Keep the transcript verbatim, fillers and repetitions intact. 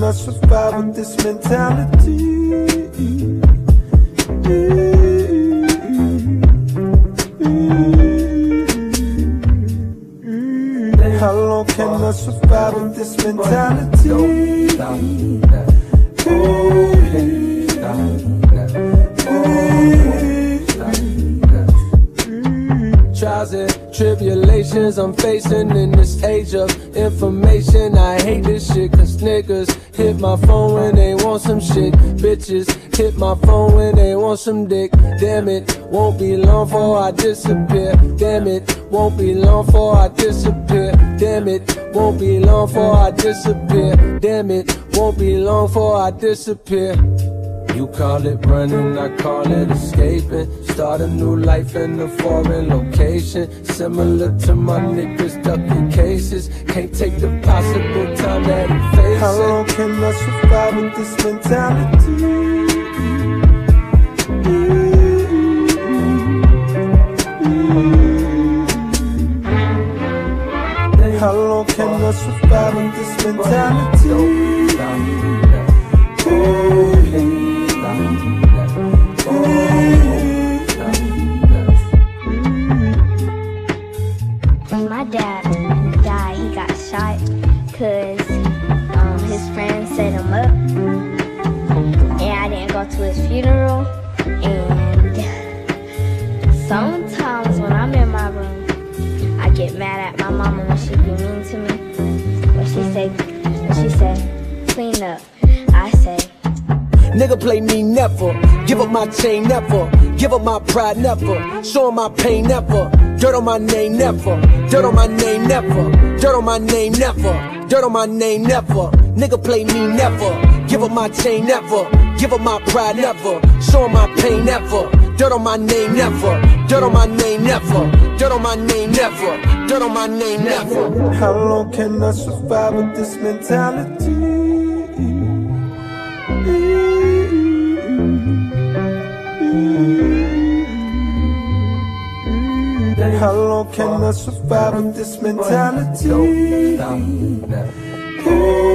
I survive with this mentality? How long can I survive with this mentality? Trials and tribulations I'm facing in this age of information. I hate this shit cause niggas hit my phone when they want some shit. Bitches hit my phone when they want some dick. Damn it, won't be long before I disappear. Damn it, won't be long before I disappear. Damn it, won't be long before I disappear. Damn it, won't be long before I disappear. You call it running, I call it escaping. Start a new life in a foreign location. Similar to my niggas stuck in cases. Can't take the possible time that he faces. How long can I survive with this mentality? How long can I survive with this mentality? When my dad died, he got shot because um, his friends set him up, and I didn't go to his funeral. And sometimes when I'm in my room, I get mad at my mama when she be mean to me. When she say, when she say, clean up, I say, nigga play me never, give up my chain never, give up my pride never, show 'em my pain never, dirt on my name never, dirt on my name never, dirt on my name never, dirt on my name never, nigga play me never, give up my chain never, give up my pride never, show 'em my pain never, dirt on my name never, dirt on my name never, dirt on my name never, dirt on my name never. How long can I survive with this mentality? How long can I survive with this mentality?